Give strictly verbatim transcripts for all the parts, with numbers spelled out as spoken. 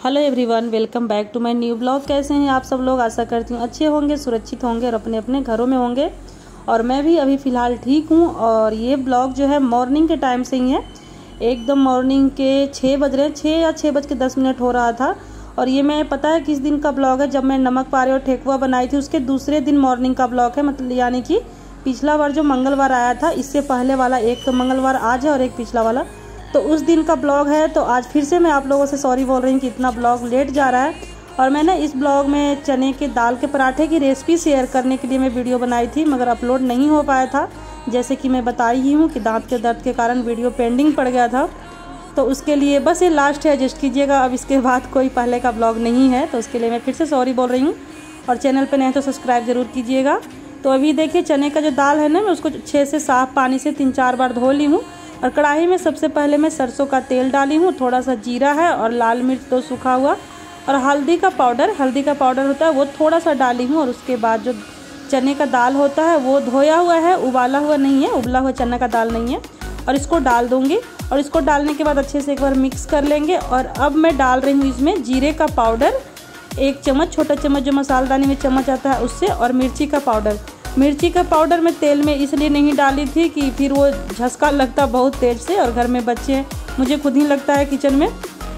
Hello everyone, welcome back to my new blog. कैसे हैं आप सब लोग? आशा करती हूँ अच्छे होंगे, सुरक्षित होंगे और अपने अपने घरों में होंगे। और मैं भी अभी फ़िलहाल ठीक हूँ। और ये ब्लॉग जो है मॉर्निंग के टाइम से ही है, एकदम मॉर्निंग के छः बज रहे हैं, छः या छः बज के दस मिनट हो रहा था। और ये मैं पता है किस दिन का ब्लॉग है, जब मैं नमक पारे और ठेकुआ बनाई थी उसके दूसरे दिन मॉर्निंग का ब्लॉग है। मतलब यानी कि पिछला बार जो मंगलवार आया था, इससे पहले वाला एक तो मंगलवार आज है और एक पिछला वाला, तो उस दिन का ब्लॉग है। तो आज फिर से मैं आप लोगों से सॉरी बोल रही हूँ कि इतना ब्लॉग लेट जा रहा है। और मैंने इस ब्लॉग में चने के दाल के पराठे की रेसिपी शेयर करने के लिए मैं वीडियो बनाई थी, मगर अपलोड नहीं हो पाया था। जैसे कि मैं बताई ही हूँ कि दांत के दर्द के कारण वीडियो पेंडिंग पड़ गया था, तो उसके लिए बस ये लास्ट है, एडजस्ट कीजिएगा। अब इसके बाद कोई पहले का ब्लॉग नहीं है, तो उसके लिए मैं फिर से सॉरी बोल रही हूँ। और चैनल पर नहीं तो सब्सक्राइब ज़रूर कीजिएगा। तो अभी देखिए चने का जो दाल है ना, मैं उसको अच्छे से साफ़ पानी से तीन चार बार धो ली हूँ। और कढ़ाई में सबसे पहले मैं सरसों का तेल डाली हूँ, थोड़ा सा जीरा है और लाल मिर्च तो सूखा हुआ, और हल्दी का पाउडर हल्दी का पाउडर होता है वो थोड़ा सा डाली हूँ। और उसके बाद जो चने का दाल होता है वो धोया हुआ है, उबाला हुआ नहीं है, उबला हुआ चना का दाल नहीं है। और इसको डाल दूँगी। और इसको डालने के बाद अच्छे से एक बार मिक्स कर लेंगे। और अब मैं डाल रही हूँ इसमें जीरे का पाउडर एक चम्मच, छोटा चम्मच जो मसालदानी में चम्मच आता है उससे, और मिर्ची का पाउडर। मिर्ची का पाउडर मैं तेल में इसलिए नहीं डाली थी कि फिर वो झसका लगता बहुत तेज़ से, और घर में बच्चे हैं, मुझे खुद ही लगता है किचन में।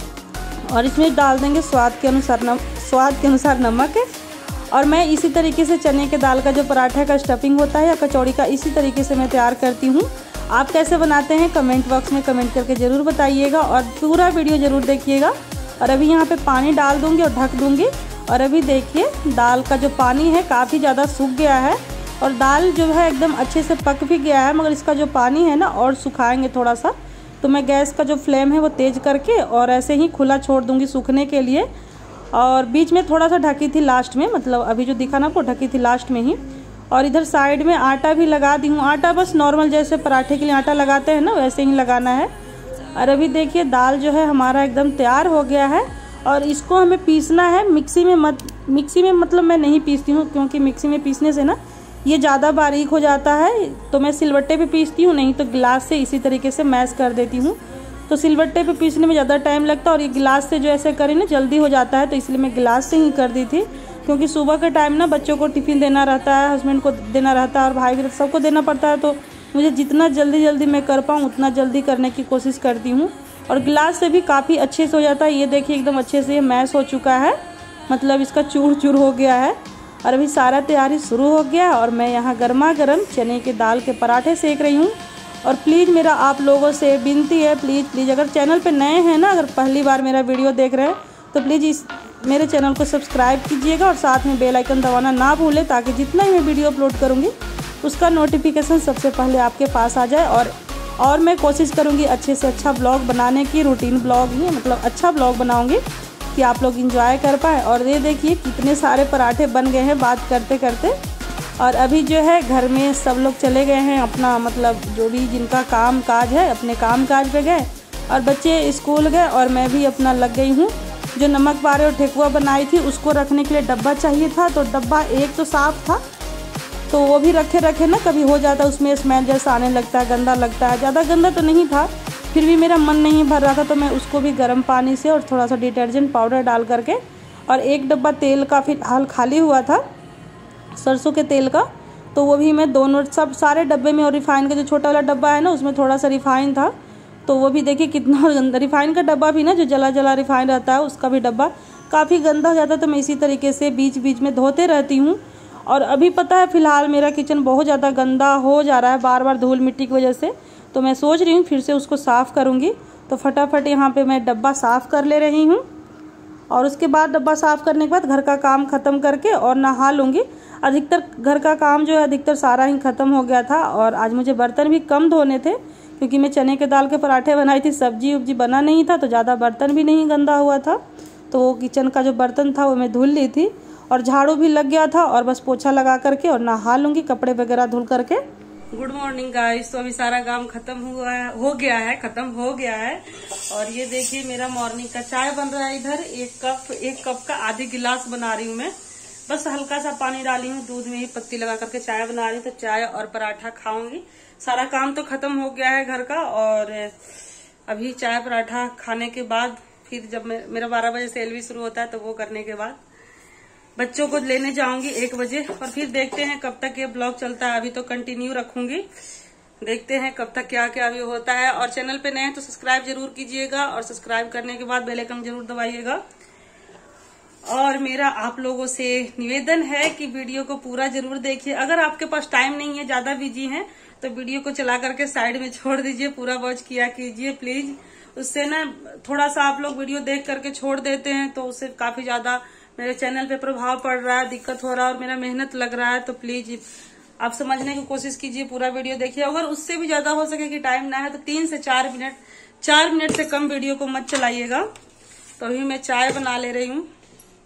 और इसमें डाल देंगे स्वाद के अनुसार नम स्वाद के अनुसार नमक है। और मैं इसी तरीके से चने के दाल का जो पराठा का स्टफिंग होता है या कचौड़ी का, इसी तरीके से मैं तैयार करती हूँ। आप कैसे बनाते हैं कमेंट बॉक्स में कमेंट करके ज़रूर बताइएगा, और पूरा वीडियो ज़रूर देखिएगा। और अभी यहाँ पर पानी डाल दूँगी और ढक दूँगी। और अभी देखिए दाल का जो पानी है काफ़ी ज़्यादा सूख गया है, और दाल जो है एकदम अच्छे से पक भी गया है, मगर इसका जो पानी है ना और सुखाएंगे थोड़ा सा। तो मैं गैस का जो फ्लेम है वो तेज़ करके और ऐसे ही खुला छोड़ दूंगी सूखने के लिए। और बीच में थोड़ा सा ढकी थी लास्ट में, मतलब अभी जो दिखा ना वो ढकी थी लास्ट में ही। और इधर साइड में आटा भी लगा दी हूँ। आटा बस नॉर्मल जैसे पराठे के लिए आटा लगाते हैं ना, वैसे ही लगाना है। और अभी देखिए दाल जो है हमारा एकदम तैयार हो गया है। और इसको हमें पीसना है, मिक्सी में मत मिक्सी में मतलब मैं नहीं पीसती हूँ, क्योंकि मिक्सी में पीसने से ना ये ज़्यादा बारीक हो जाता है। तो मैं सिलबट्टे पे पीसती हूँ, नहीं तो गिलास से इसी तरीके से मैश कर देती हूँ। तो सिलबट्टे पे पीसने में ज़्यादा टाइम लगता है, और ये गिलास से जो ऐसे करें ना जल्दी हो जाता है, तो इसलिए मैं गिलास से ही कर दी थी। क्योंकि सुबह के टाइम ना बच्चों को टिफ़िन देना रहता है, हस्बैंड को देना रहता है, और भाई भी सबको देना पड़ता है। तो मुझे जितना जल्दी जल्दी मैं कर पाऊँ उतना जल्दी करने की कोशिश करती हूँ। और गिलास से भी काफ़ी अच्छे से हो जाता है। ये देखिए एकदम अच्छे से ये मैश हो चुका है, मतलब इसका चूर चूर हो गया है। और अभी सारा तैयारी शुरू हो गया, और मैं यहाँ गर्मा गर्म चने के दाल के पराठे सेक रही हूँ। और प्लीज़ मेरा आप लोगों से विनती है, प्लीज़ प्लीज़ अगर चैनल पे नए हैं ना, अगर पहली बार मेरा वीडियो देख रहे हैं, तो प्लीज़ इस मेरे चैनल को सब्सक्राइब कीजिएगा और साथ में बेल आइकन दबाना ना भूलें, ताकि जितना ही मैं वीडियो अपलोड करूँगी उसका नोटिफिकेशन सबसे पहले आपके पास आ जाए। और और मैं कोशिश करूँगी अच्छे से अच्छा ब्लॉग बनाने की, रूटीन ब्लॉग ही मतलब अच्छा ब्लॉग बनाऊँगी कि आप लोग एंजॉय कर पाए। और ये देखिए कितने सारे पराठे बन गए हैं बात करते करते। और अभी जो है घर में सब लोग चले गए हैं अपना, मतलब जो भी जिनका काम काज है अपने काम काज पे गए, और बच्चे स्कूल गए, और मैं भी अपना लग गई हूँ। जो नमक पारे और ठेकुआ बनाई थी उसको रखने के लिए डब्बा चाहिए था, तो डब्बा एक तो साफ़ था, तो वो भी रखे रखे ना कभी हो जाता है उसमें स्मेल जैसा आने लगता है, गंदा लगता है। ज़्यादा गंदा तो नहीं था, फिर भी मेरा मन नहीं भर रहा था, तो मैं उसको भी गर्म पानी से और थोड़ा सा डिटर्जेंट पाउडर डाल करके, और एक डब्बा तेल का फिलहाल खाली हुआ था सरसों के तेल का, तो वो भी मैं दोनों सब सारे डब्बे में, और रिफाइन का जो छोटा वाला डब्बा है ना उसमें थोड़ा सा रिफाइन था, तो वो भी देखिए कितना गंदा। रिफाइन का डब्बा भी ना जो जला जला रिफाइन रहता है उसका भी डब्बा काफ़ी गंदा हो जाता है, तो मैं इसी तरीके से बीच बीच में धोते रहती हूँ। और अभी पता है फ़िलहाल मेरा किचन बहुत ज़्यादा गंदा हो जा रहा है बार बार धूल मिट्टी की वजह से, तो मैं सोच रही हूँ फिर से उसको साफ़ करूँगी। तो फटाफट यहाँ पे मैं डब्बा साफ़ कर ले रही हूँ, और उसके बाद डब्बा साफ़ करने के बाद घर का काम ख़त्म करके और नहा लूँगी। अधिकतर घर का काम जो है अधिकतर सारा ही ख़त्म हो गया था। और आज मुझे बर्तन भी कम धोने थे, क्योंकि मैं चने के दाल के पराठे बनाई थी, सब्जी उब्जी बना नहीं था, तो ज़्यादा बर्तन भी नहीं गंदा हुआ था। तो वो किचन का जो बर्तन था वो मैं धुल ली थी, और झाड़ू भी लग गया था, और बस पोछा लगा करके और नहा लूँगी कपड़े वगैरह धुल करके। Good morning guys. तो अभी सारा काम खत्म हुआ है हो गया है खत्म हो गया है। और ये देखिए मेरा मॉर्निंग का चाय बन रहा है। इधर एक कप एक कप का आधी गिलास बना रही हूँ मैं, बस हल्का सा पानी डाली हूँ, दूध में ही पत्ती लगा करके चाय बना रही हूँ। तो चाय और पराठा खाऊंगी। सारा काम तो खत्म हो गया है घर का, और अभी चाय पराठा खाने के बाद फिर जब मैं मेरा बारह बजे से एलवी शुरू होता है तो वो करने के बाद बच्चों को लेने जाऊंगी एक बजे, और फिर देखते हैं कब तक ये ब्लॉग चलता है। अभी तो कंटिन्यू रखूंगी, देखते हैं कब तक क्या क्या अभी होता है। और चैनल पे नए हैं तो सब्सक्राइब जरूर कीजिएगा, और सब्सक्राइब करने के बाद बेल आइकन जरूर दबाइएगा। और मेरा आप लोगों से निवेदन है कि वीडियो को पूरा जरूर देखिए। अगर आपके पास टाइम नहीं है, ज्यादा बिजी हैं, तो वीडियो को चला करके साइड में छोड़ दीजिए, पूरा वॉच किया कीजिए प्लीज। उससे ना थोड़ा सा आप लोग वीडियो देख करके छोड़ देते हैं तो उससे काफी ज्यादा मेरे चैनल पे प्रभाव पड़ रहा है, दिक्कत हो रहा है और मेरा मेहनत लग रहा है। तो प्लीज आप समझने की कोशिश कीजिए, पूरा वीडियो देखिए। अगर उससे भी ज्यादा हो सके कि टाइम ना है तो तीन से चार मिनट चार मिनट से कम वीडियो को मत चलाइएगा। तो अभी मैं चाय बना ले रही हूँ।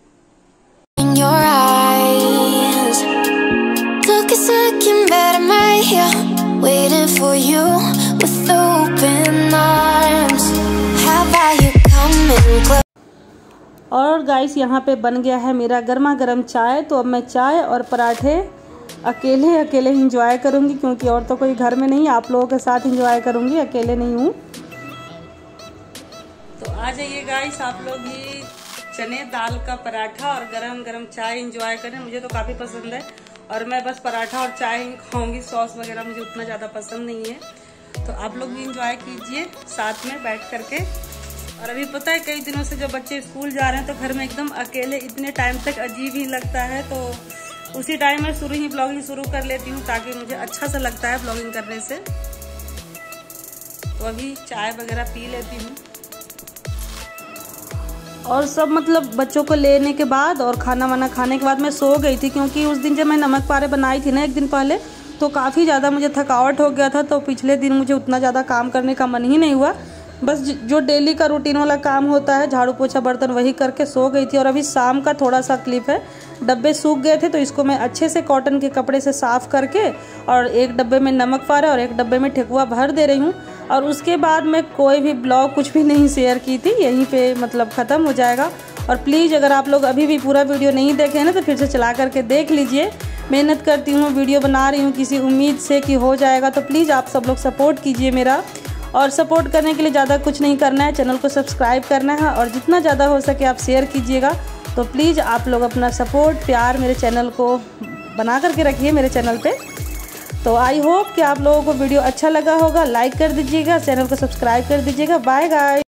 और गाइस यहाँ पे बन गया है मेरा गर्मा गर्म चाय। तो अब मैं चाय और पराठे अकेले अकेले इंजॉय करूँगी, क्योंकि और तो कोई घर में नहीं, आप लोगों के साथ इंजॉय करूँगी, अकेले नहीं हूँ। तो आ जाइए गाइस, आप लोग भी चने दाल का पराठा और गरम गरम चाय इंजॉय करें। मुझे तो काफ़ी पसंद है और मैं बस पराठा और चाय ही खाऊंगी, सॉस वगैरह मुझे उतना ज़्यादा पसंद नहीं है। तो आप लोग भी इंजॉय कीजिए साथ में बैठ करके। और अभी पता है कई दिनों से जब बच्चे स्कूल जा रहे हैं तो घर में एकदम अकेले इतने टाइम तक अजीब ही लगता है। तो उसी टाइम में शुरू ही ब्लॉगिंग शुरू कर लेती हूँ ताकि मुझे अच्छा सा लगता है ब्लॉगिंग करने से। तो अभी चाय वगैरह पी लेती हूँ और सब मतलब बच्चों को लेने के बाद और खाना वाना खाने के बाद मैं सो गई थी, क्योंकि उस दिन जब मैं नमक पारे बनाई थी ना एक दिन पहले, तो काफ़ी ज़्यादा मुझे थकावट हो गया था। तो पिछले दिन मुझे उतना ज़्यादा काम करने का मन ही नहीं हुआ, बस जो डेली का रूटीन वाला काम होता है, झाड़ू पोछा बर्तन, वही करके सो गई थी। और अभी शाम का थोड़ा सा क्लिप है, डब्बे सूख गए थे तो इसको मैं अच्छे से कॉटन के कपड़े से साफ़ करके और एक डब्बे में नमक पारा और एक डब्बे में ठेकुआ भर दे रही हूँ। और उसके बाद मैं कोई भी ब्लॉग कुछ भी नहीं शेयर की थी, यहीं पे मतलब ख़त्म हो जाएगा। और प्लीज़ अगर आप लोग अभी भी पूरा वीडियो नहीं देखे ना तो फिर से चला करके देख लीजिए। मेहनत करती हूँ, वीडियो बना रही हूँ किसी उम्मीद से कि हो जाएगा। तो प्लीज़ आप सब लोग सपोर्ट कीजिए मेरा, और सपोर्ट करने के लिए ज़्यादा कुछ नहीं करना है, चैनल को सब्सक्राइब करना है और जितना ज़्यादा हो सके आप शेयर कीजिएगा। तो प्लीज़ आप लोग अपना सपोर्ट प्यार मेरे चैनल को बना करके रखिए मेरे चैनल पे। तो आई होप कि आप लोगों को वीडियो अच्छा लगा होगा, लाइक कर दीजिएगा, चैनल को सब्सक्राइब कर दीजिएगा। Bye guys.